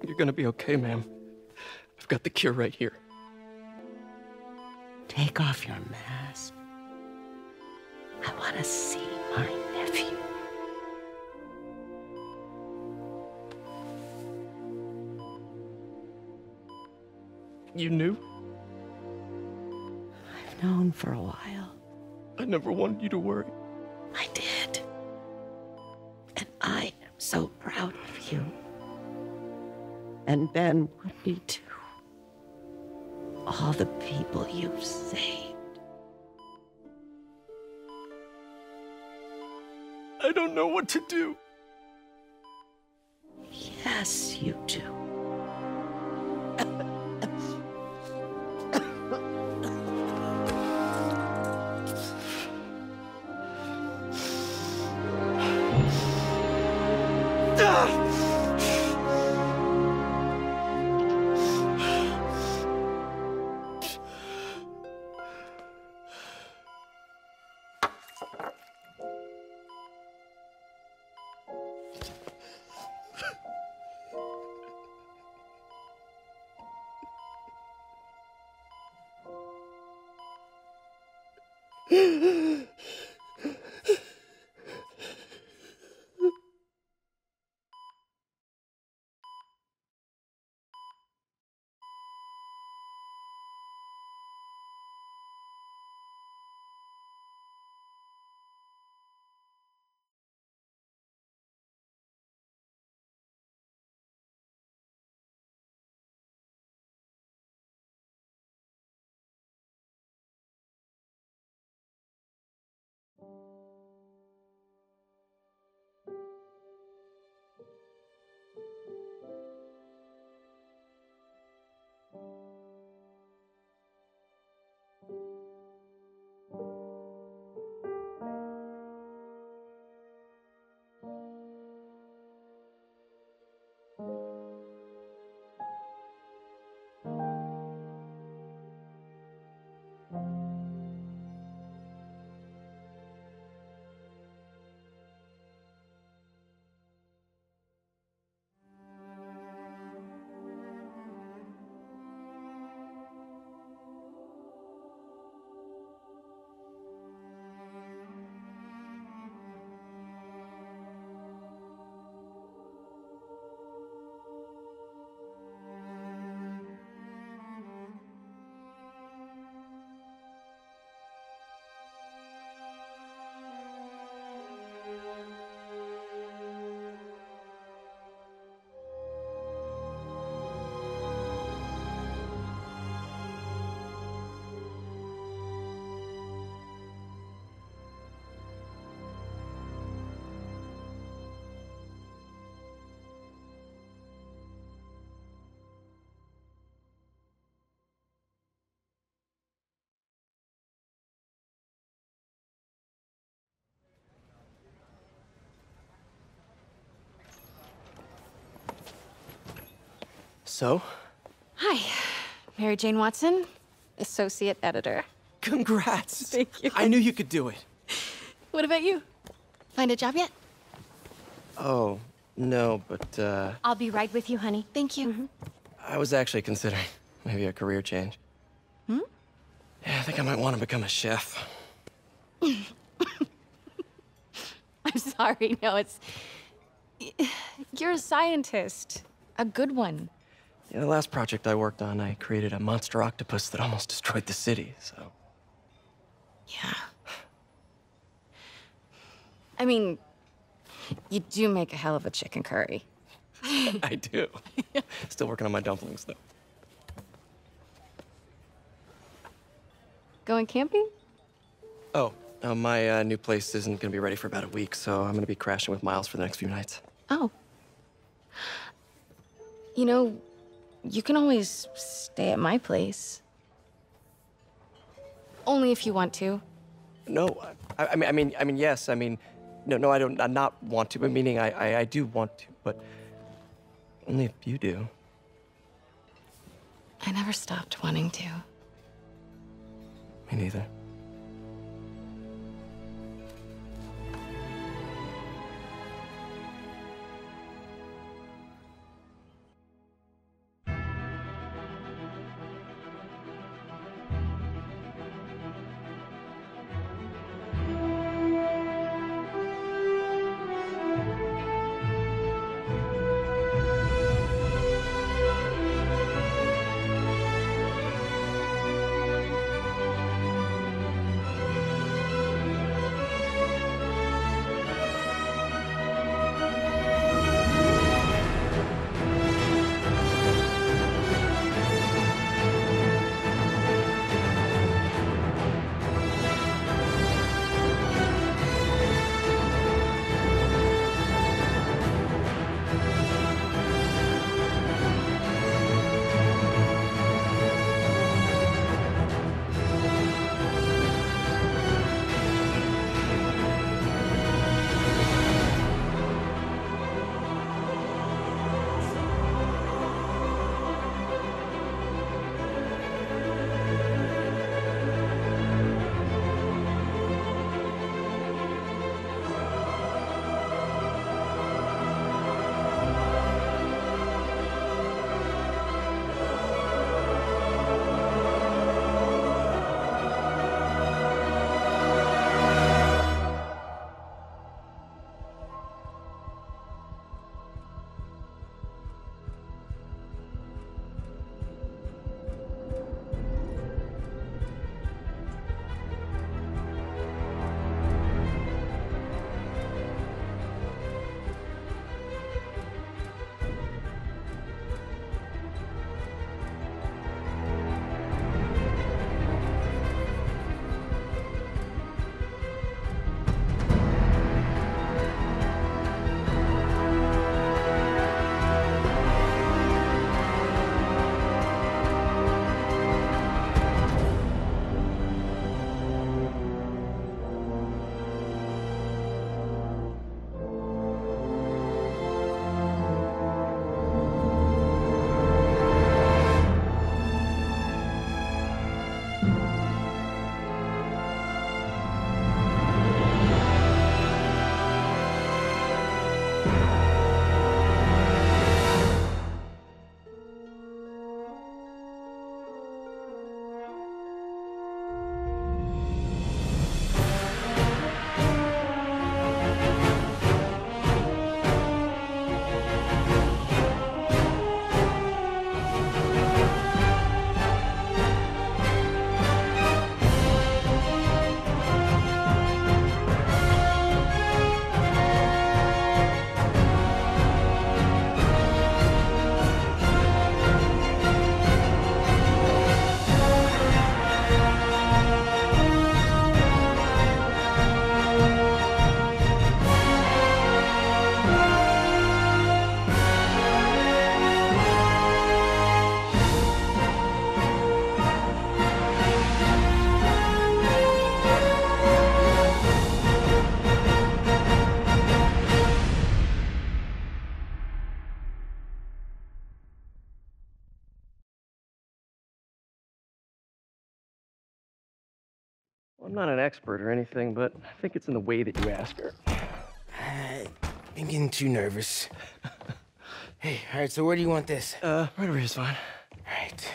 You're gonna be okay, ma'am. I've got the cure right here. Take off your mask. I want to see my nephew. You knew? I've known for a while. I never wanted you to worry. I did. And I am so proud of you. And Ben would be too. All the people you've saved. I don't know what to do. Yes, you do. So? Hi, Mary Jane Watson, Associate Editor. Congrats! Thank you. I knew you could do it. What about you? Find a job yet? Oh, no, but, I'll be right with you, honey. Thank you. I was actually considering maybe a career change. Hmm? Yeah, I think I might want to become a chef. I'm sorry, no, it's... You're a scientist. A good one. Yeah, the last project I worked on, I created a monster octopus that almost destroyed the city, so... Yeah. I mean, you do make a hell of a chicken curry. I do. Still working on my dumplings, though. Going camping? Oh, my new place isn't gonna be ready for about a week, so I'm gonna be crashing with Miles for the next few nights. Oh. You know, you can always stay at my place. Only if you want to. No, I mean, yes, I mean, no, I don't, I not want to, but meaning I do want to, but only if you do. I never stopped wanting to. Me neither. I'm not an expert or anything, but I think it's in the way that you ask her. I'm getting too nervous. Hey, all right, so where do you want this? Right over here's fine. All right.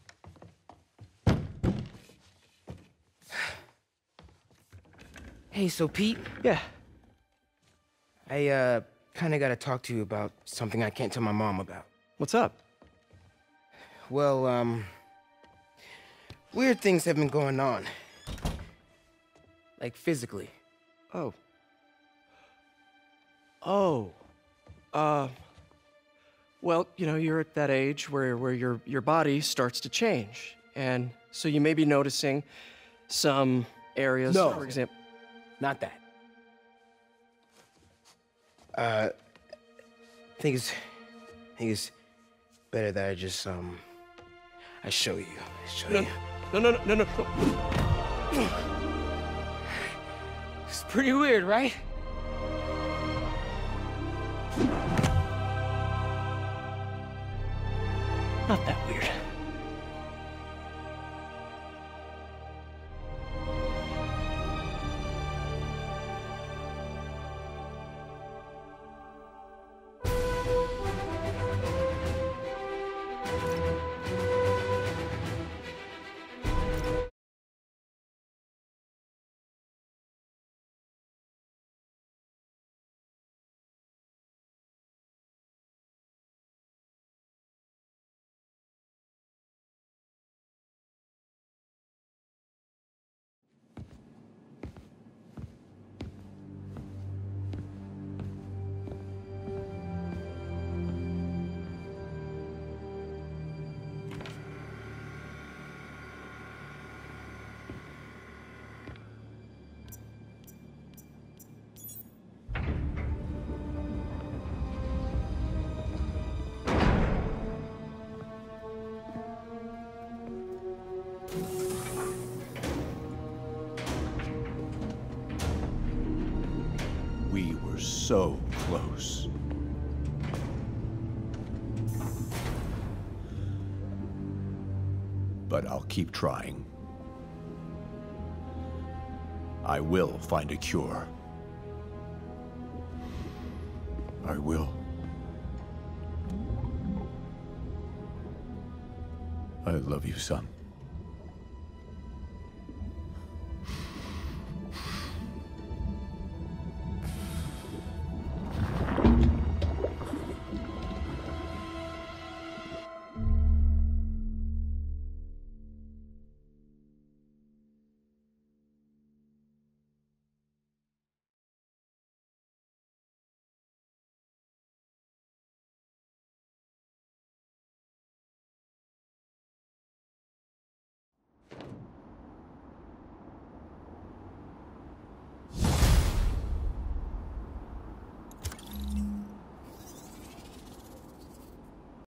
Hey, so Pete, Yeah. I kind of got to talk to you about something I can't tell my mom about. What's up? Well, weird things have been going on. Like physically. Oh. Oh. Well, you know, you're at that age where your body starts to change. And so you may be noticing some areas, No. for example. Not that. I think it's better that I just, I show you. No, no. It's pretty weird, right? Not that weird. We were so close. But I'll keep trying. I will find a cure. I will. I love you, son.